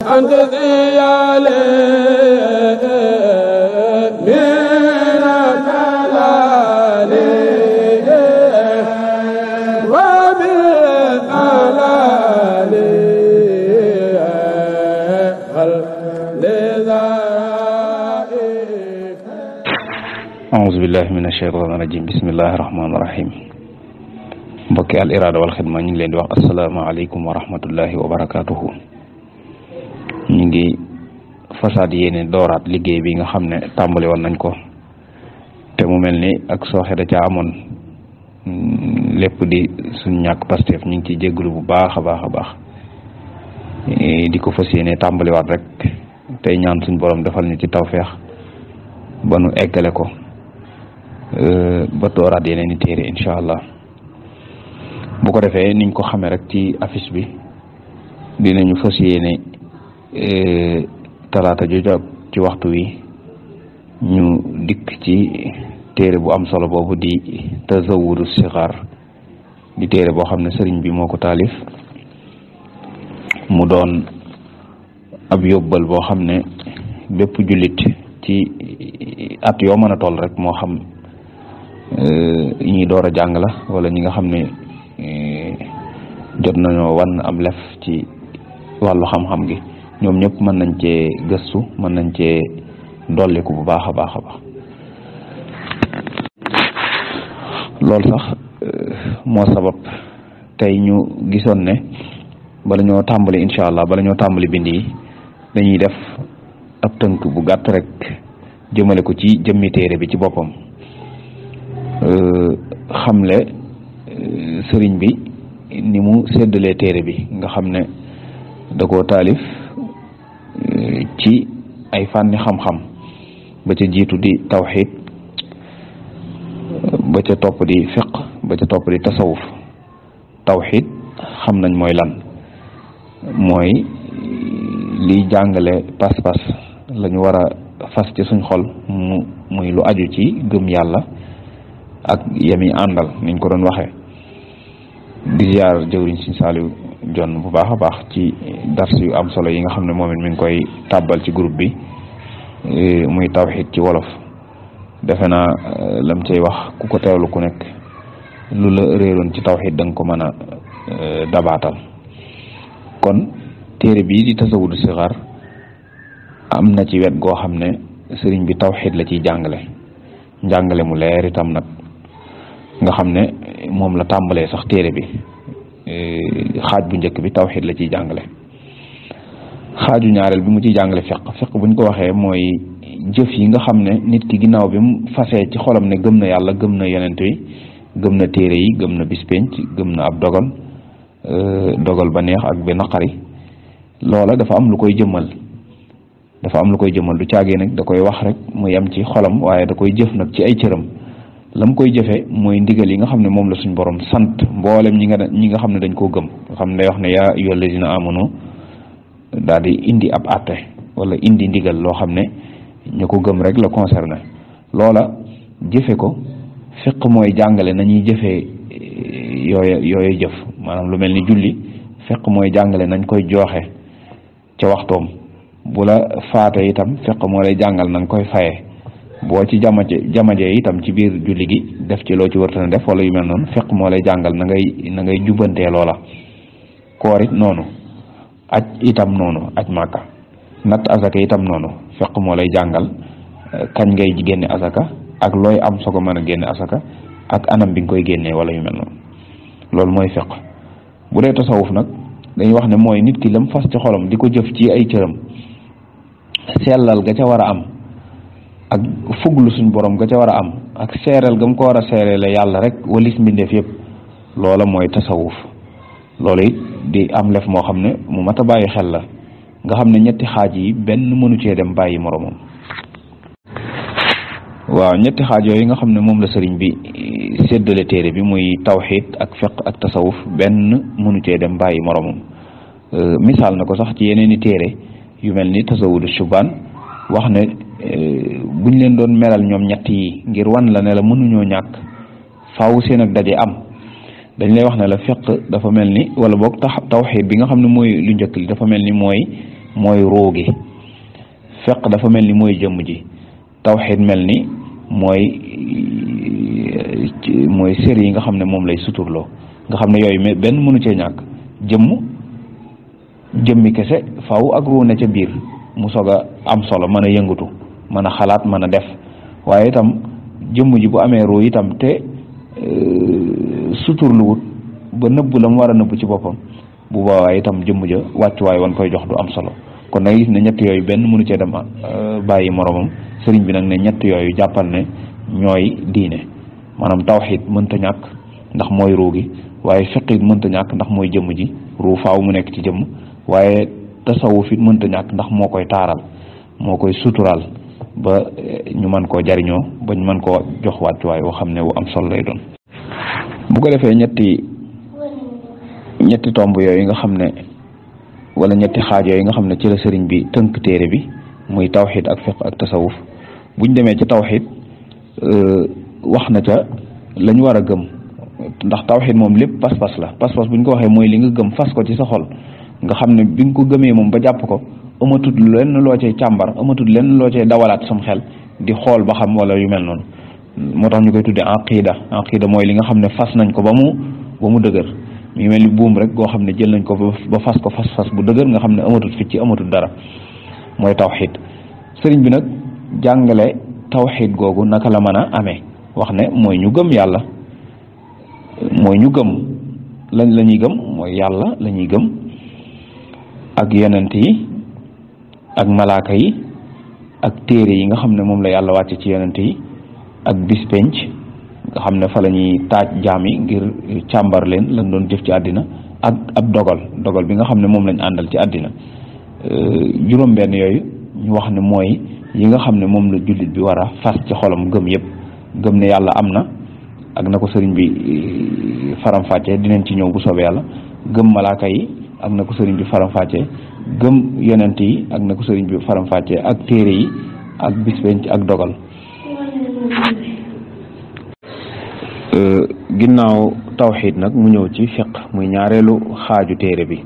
أنت ذيالي من كلالي وبالآلالي أعوذ بالله من الشيطان الرجيم بسم الله الرحمن الرحيم mbokki al irada wal xidma ñu ngi leen di wax asalaamaaleykum wa rahmatullahi wa barakaatuhu. ñu ngi fasaad yéene dooraat liggéey bi nga xam ne tàmbali woon nañ ko te mu mel ni ak sooxe da ca amoon lépp di suñ ñàkk Pastef ñu ngi ciy jégalu bu baax a baax a baax di ko fas yéene tàmbaliwaat rek tey ñaan suñ borom defal ñu ci tawfeex ba nu eggale ko ba dooraat yeneen i téere incha allah. bu ko defee niñ ko xamee rek ci affiche bi dinañu fas yéene talaata ju jot ci waxtu wi ñu dikk ci téere bu am solo boobu di Tazawudu Sixaar di téere boo xam ne sëriñ bi moo ko taalif mu doon ab yóbbal boo xam ne bépp jullit ci at yoo mën a toll rek moo xam ñi door a jàng la wala ñi nga xam ne jot nañoo wan am lef ci wàllu xam-xam gi ñoom ñëpp mën nañ cee gëstu mën nañ cee dolliku bu baax a baax a baax loolu sax moo sabab tey ñu gisoon ne bala ñoo tàmbali incha allah bala ñoo tàmbali bind yi dañuy def ab tënk bu gàtt rek jëmale ko ci jëmmi téere bi ci boppam xamle sëriñ bi ni mu séddalee téere bi nga xam ne da koo taalif ci ay fànni xam-xam ba ca jiitu di tawxid ba ca topp di fiq ba ca topp di tasawuf tawxid xam nañ mooy lan mooy liy jàngale pas-pas la ñu war a fas ci suñ xol muy lu aju ci gëm yàlla ak yemi àndal niñ ko doon waxee di ziar jëwriñ Sëriñ Saaliw Jonn bu baax a baax ci dars yu am solo yi nga xam ne moom it mi ngi koy tàbbal ci groupe bi muy tawxid ci wolof defe naa lam cay wax ku ko teewlu ku nekk lu la réeroon ci tawxid da nga ko mën a dabaatal kon téere bii di Tazawudu Sixaar am na ci wet goo xam ne sëriñ bi tawxid la ciy njàngale mu leer itam nag nga xam ne moom la tàmbalee sax téere bi xaaj bu njëkk bi tawxid la ciy jàngale xaaju ñaareel bi mu ciy jàngale fiq buñ ko waxee mooy jëf yi nga xam ne nit ki ginnaaw bi mu fasee ci xolam ne gëm na yàlla gëm na yonent yi gëm na téere yi gëm na bis penc gëm na ab dogal ba neex ak ba naqari loola dafa am lu koy jëmmal du caagee nag da koy wax rek mu yem ci xolam waaye da koy jëf nag ci ay cëram lam koy jëfe mooy ndigal yi nga xam ne moom la suñ borom sant mboolem ñi nga xam ne dañ koo gëm nga xam ne day wax ne yaa ayyuhal lazina amanu daal di indi ab àtte wala indi ndigal loo xam ne ñu ko gëm rek la concerné loola jëfe ko fiq mooy jàngale nañuy jëfee yooyu jëf maanaam lu mel ni julli fiq mooy jàngale nañ koy jooxe ca waxtoom bu la faate itam fiq moo lay jàngal nañ koy faye boo ci jamaje itam ci biir julli gi def ci loo ci wërtana def wala yu mel noonu fiq moo lay jàngal na ngay jubbantee loola koor it noonu aj itam noonu aj màkka natt asaka itam noonu fiq moo lay jàngal kañ ngay génne asaka ak looy am soo ko mën a génne asaka ak anam bi nga koy génnee wala yu mel noonu loolu mooy fiq bu dee tasawuf nag dañuy wax ne mooy nit ki lam fas ci xolam di ko jëf ci ay cëram sellal ga ca war a am ak fuglu suñ borom ga ca war a am ak seereel gam ko war a seereele yàlla rek walis mbindeef yëpp loola mooy tasawuf loolu it di am lef moo xam ne mu mat a bàyyi xel la nga xam ne ñetti xaaj yi benn mënu cee dem bàyyi moromam waaw ñetti xaaj yooyu nga xam ne moom la sëriñ bi séddale téere bi muy tawxid ak fiq ak tasawuf benn mënu cee dem bàyyi moromam misaal na ko sax ci yeneen i téere yu mel ni Tazawudu Shubaan wax ne buñ leen doon melal ñoom ñett yi ngir wan la ne la mënuñoo ñàkk faaw seen ak daje am dañ lay wax ne la fiq dafa mel ni wala boog tawxiid bi nga xam ne mooy lu njëkk li dafa mel ni mooy mooy ruu gi, fiq dafa mel ni mooy jëmm ji, tawxid mel ni mooy sér yi nga xam ne moom lay suturloo, nga xam ne yooyu benn mënu cee ñàkk. jëmmi kese faw ak ruu ne ca biir mu soog a am solo, mën a yëngatu, mën a xalaat, mën a def. waaye itam jëmm ji bu amee ruu itam te suturluwut ba nëbb la mu war a nëbb ci boppam, bu boobaa itam jëmm ja wàccuwaay wan koy jox du am solo. kon da nga gis ne ñett yooyu benn mënu cee dem bàyyi moromam. sëriñ bi nag ne ñett yooyu jàppal ne ñooy diine, maanaam tawxid mënta ñàkk ndax mooy ruu gi, waaye fiq it mënta ñàkk ndax mooy jëmm ji, ruu faaw mu nekk ci jëmm. waaye tasawuf it mënta ñàkk ndax moo koy taaral, moo koy suturaal ba ñu mën koo jariñoo, ba ñu mën koo jox wàccuwaay woo xam ne wu am solo lay doon. bu ko defee ñetti tomb yooyu nga xam ne, wala ñetti xaaj yooyu nga xam ne ci la sëriñ bi tënk téere bi, muy tawxid ak fiq ak tasawuf. buñ demee ci tawxid wax na ca lañ war a gëm, ndax tawxid moom lépp pas-pas la. pas-pas buñ ko waxee mooy li nga gëm fas ko ci sa xol, nga xam ne bi nga ko gëmee moom ba jàpp ko, amatul lenn loo cay càmbar, amatul lenn loo cay dawalaat sam xel di xool ba xam wala yu mel noonu. moo tax ñu koy tuddee aqida mooy li nga xam ne fas nañ ko ba mu dëgër. mi mel ni buum rek goo xam ne jël nañ ko ba fas bu dëgër, nga xam ne amatul ficc, amatul dara, mooy tawxid. sëriñ bi nag jàngale tawxid googu naka la mën a amee, wax ne mooy ñu gëm yàlla, mooy ñu gëm la ñuy gëm mooy yàlla la ñuy gëm, ak yonent yi ak malaaka yi ak téere yi nga xam ne moom la yàlla wàcce ci yonent yi, ak bis penc nga xam ne fa la ñuy taaj jaam yi ngir càmbar leen lañ doon jëf ci àddina, ak ab dogal bi nga xam ne moom lañ àndal ci àddina. juróom-benn yooyu ñu wax ne mooy yi nga xam ne moom la jullit bi war a fas ci xolam gëm yëpp. gëm ne yàlla am na, ak na ko sëriñ bi faram-fàccee dinañ ci ñëw bu soobee yàlla. gëm malaaka yi ak na ko sëriñ bi faram-fàccee, gëm yonent yi ak na ko sëriñ bi faram-fàccee, ak téere yi ak bis penc ak dogal. ginnaaw tawxid nag mu ñëw ci fiq, muy ñaareelu xaaju téere bi.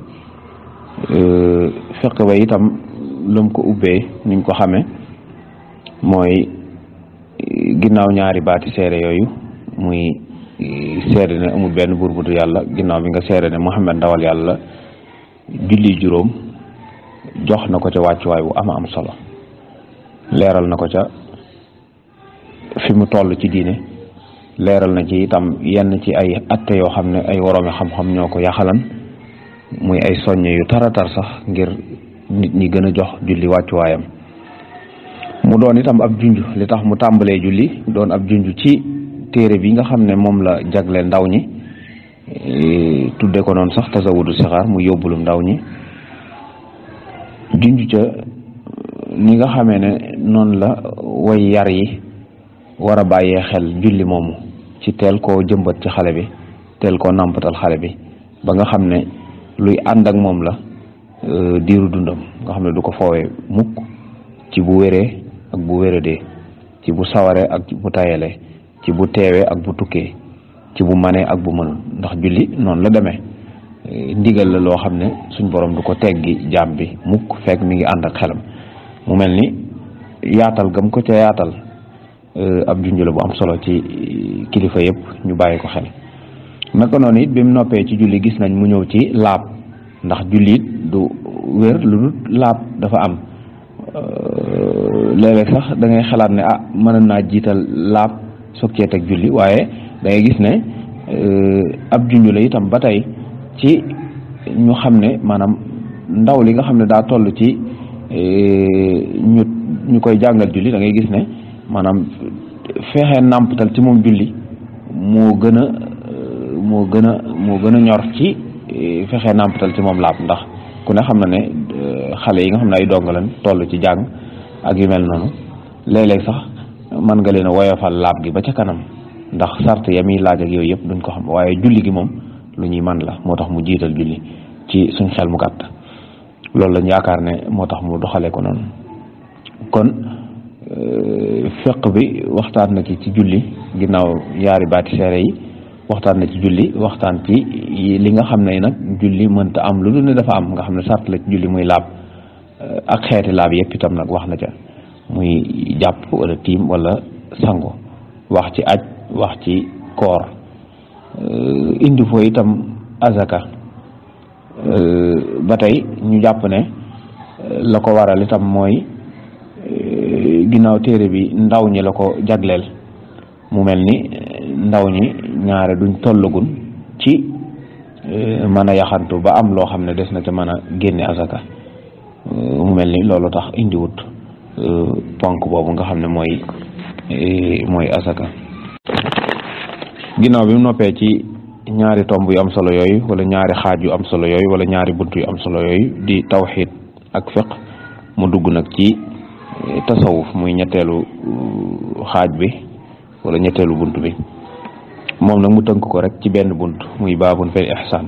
fiq ba itam lu mu ko ubbee niñ ko xamee mooy ginnaaw ñaari baati seere yooyu, muy seere ne amul benn buur bu dul yàlla, ginnaaw bi nga seere ne Muhammad ndawal yàlla, julli juróom jox na ko ca wàccuwaay bu am solo, leeral na ko ca fi mu toll ci diine, leeral na ci itam yenn ci ay atte yoo xam ne ay woroomi xam-xam ñoo ko yaxalan, muy ay soññe yu taratar sax ngir nit ñi gën a jox julli wàccuwaayam. mu doon itam ab junj, li tax mu tàmbalee julli doon ab junj ci téere bi nga xam ne moom la jagle ndaw ñi, tudde ko noonu sax tasawudu sixaar, mu yóbbulum ndaw ñi. junj ca ni nga xamee ne noonu la way yar yi war a bàyyee xel julli moomu, ci teel koo jëmbat ci xale bi, teel koo nàmpatal xale bi ba nga xam ne luy ànd ak moom la diiru dundam, nga xam ne du ko foowee mukk, ci bu wéree ak bu wéradee, ci bu sawaree ak bu tayalee, ci bu teewee ak bu tukkee, ci bu manee ak bu mënul. ndax julli noonu la demee, ndigal la loo xam ne suñ borom du ko teggi jaam bi mukk fekk mi ngi ànd ak xelam. mu mel ni yaatal gam ko ca yaatal ab junj la bu am solo ci kilifa yëpp ñu bàyyi ko xel. naka noonu it bi mu noppee ci julli gis nañ mu ñëw ci laab, ndax julli it du wér lu dul laab dafa am. léeg-léeg sax da ngay xalaat ne mën naa jiital laab soog cee teg julli, waaye da ngay gis ne ab junj la itam ba tey ci ñu xam ne maanaam ndaw li nga xam ne daa toll ci ñu koy jàngal julli, da ngay gis ne maanaam fexe nàmpatal ci moom julli moo gën a ñor ci fexe nàmpatal ci moom laab. ndax ku ne xam na ne xale yi nga xam ne ay dong lañ toll ci jàng ak yu mel noonu, léeg-léeg sax mën nga leen a woyofal laab gi ba ca kanam, ndax sart ya muy laaj ak yooyu yëpp duñ ko xam, waaye julli gi moom lu ñuy man la, moo tax mu jiital julli ci suñ xel mu gàtt. loolu lañ yaakaar ne moo tax mu doxalee ko noonu. kon fiq bi waxtaan na ci julli, ginnaaw yaari baati seere yi waxtaan na ci julli, waxtaan ci li nga xam ne nag julli mënta am lu dul ne dafa am, nga xam ne sart la ci julli muy laab. ak xeeti laab yëpp itam nag wax na ca muy jàpp wala tiim wala sango wax ci aj wax ci koor indi foo itam azaka ba tey ñu jàpp ne la ko waral itam mooy ginnaaw téere bi ndaw ñi la ko jagleel mu mel ni ndaw ñi ñaare duñ tollagun ci mën a yaxantu ba am loo xam ne des na ca mën a génne azaka mu mel ni loolu tax indiwut ponk boobu nga xam ne mooy azaka ginnaaw bi mu noppee ci ñaari tomb yu am solo yooyu wala ñaari xaaj yu am solo yooyu wala ñaari bunt yu am solo yooyu di tawxiid ak fiq mu dugg nag ci tasawuf muy ñetteelu xaaj bi wala ñetteelu bunt bi moom nag mu tënk ko rek ci benn bunt muy baabun fil ihsaan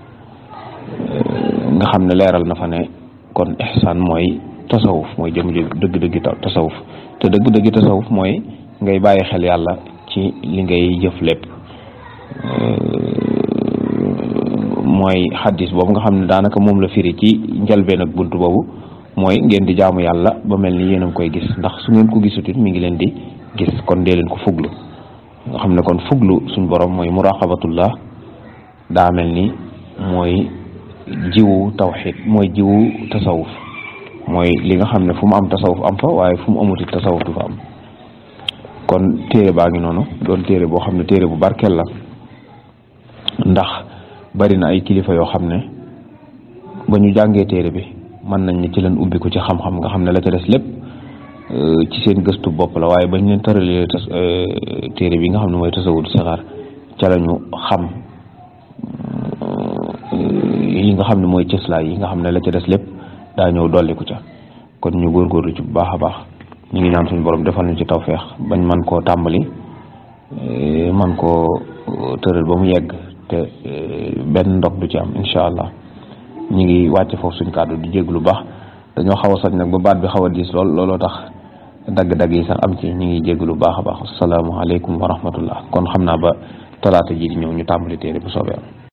nga xam ne leeral na fa ne kon ihsaan mooy tasawuf mooy jëm dëgg-dëggi tasawuf te dëgg-dëggi tasawuf mooy ngay bàyyi xel yàlla ci li ngay jëf lépp mooy xaddis boobu nga xam ne daanaka moom la firi ci njëlbeen ak bunt boobu mooy ngeen di jaamu yàlla ba mel ni yéen a ngi koy gis ndax su ngeen ko gisutit mi ngi leen di gis kon dee leen ko fuglu nga xam ne kon fuglu suñ borom mooy muraqabatullah daa mel ni mooy jiwu tawxid mooy jiwu tasawuf mooy li nga xam ne fu mu am tasawuf am fa waaye fu mu amutit tasawuf du fa am kon téere baa ngi noonu doon téere boo xam ne téere bu barkeel la ndax bari na ay kilifa yoo xam ne ba ñu jàngee téere bi mën nañ ne ci leen ubbi ko ci xam-xam nga xam ne la ca des lépp ci seen gëstu bopp la waaye bañ leen tëralee téere bi nga xam ne mooy tasawudu sixaar ca la ñu xam yi nga xam ne mooy cëslaay yi nga xam ne la ca des lépp daa ñëw dolliku ca kon ñu góorgóorlu ci bu baax a baax ñu ngi ñaan suñu borom defal ñu ci tawfeex bañ man koo tàmbali man koo tëral ba mu yegg te benn ndog du ci am incha allah ñu ngi wàcce foofu suñ kàddu di jéglu baax dañoo xaw a soj nag ba baat bi xaw a diis looloo tax dagg-dagg yi sax am ci ñu ngi jéglu baax a baax asalaamaaleykum wa rahmatullah kon xam naa ba talaata ji di ñëw ñu tàmbali téere bu soobee am